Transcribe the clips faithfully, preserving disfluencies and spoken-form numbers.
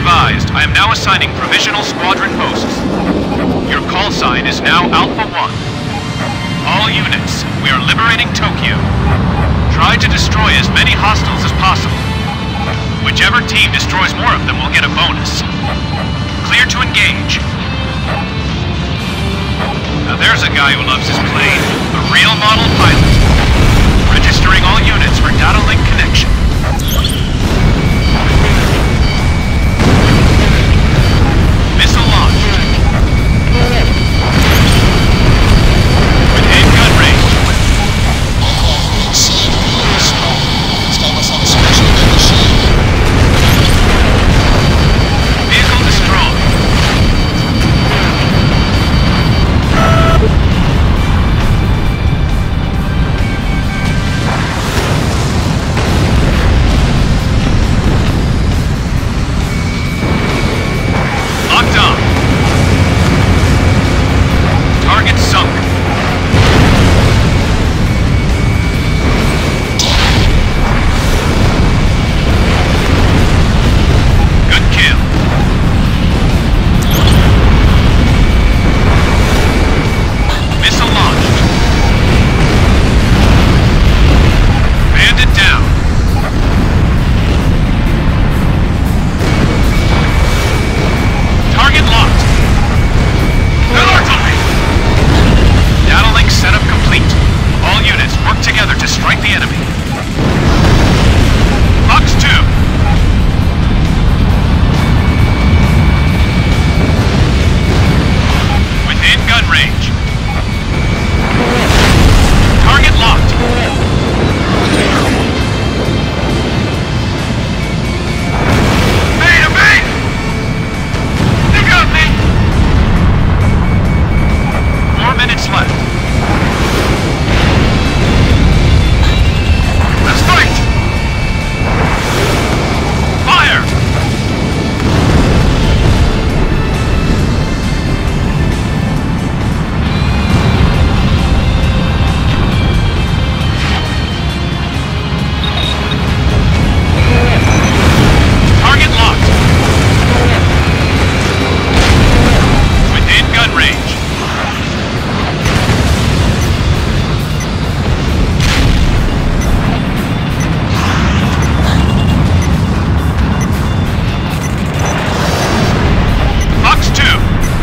advised, I am now assigning provisional squadron posts. Your call sign is now Alpha one. All units, we are liberating Tokyo. Try to destroy as many hostiles as possible. Whichever team destroys more of them will get a bonus. Clear to engage. Now there's a guy who loves his plane. A real model pilot. Registering all units for data link connection. Missile launched. Within gun range. Vehicle destroyed. Locked on. Target sunk. Good kill. Missile launched. Bandit down. Target locked. Good artillery. Data link setup complete. All units work together to strike the enemy. Fox two. Within gun range. Target locked. Bait, bait! They got me! Four minutes left. Let's fight! Fire! Target locked. Within gun range. Fox two.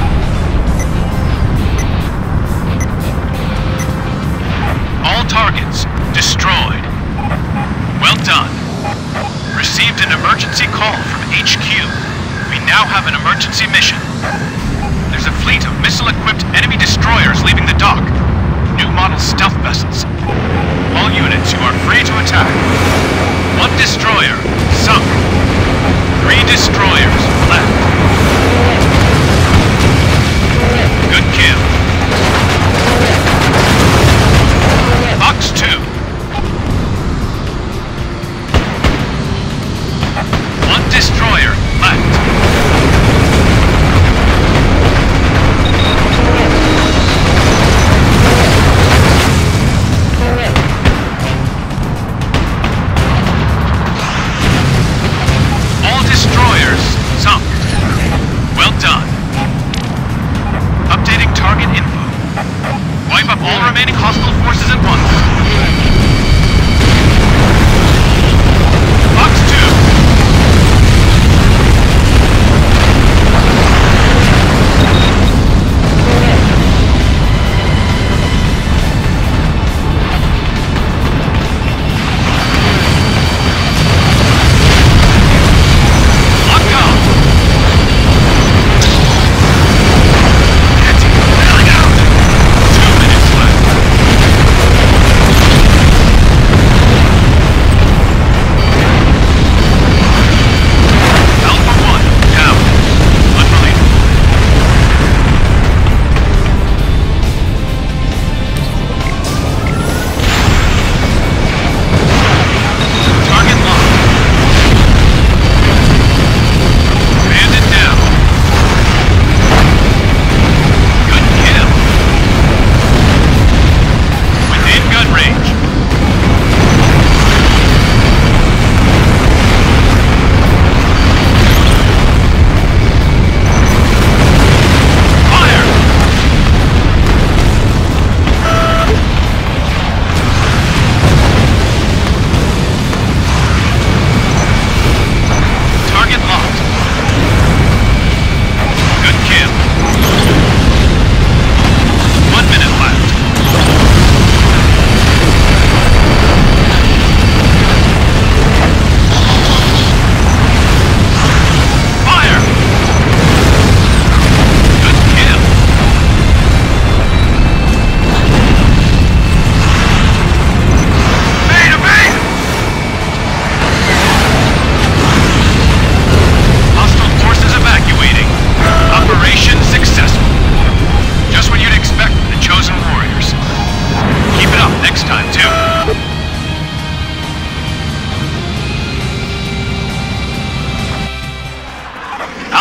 All targets destroyed. Well done. Received an emergency call from H Q. We now have an emergency mission. There's a fleet of missile-equipped enemy destroyers leaving the dock. New model stealth vessels. All units, you are free to attack. One destroyer sunk. Three destroyers left. Good kill. Fox two. One destroyer left. All destroyers sunk. Well done. Updating target info. Wipe up all remaining hostile forces at once. Fox two.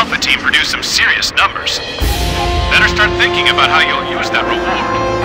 Alpha team produced some serious numbers. Better start thinking about how you'll use that reward.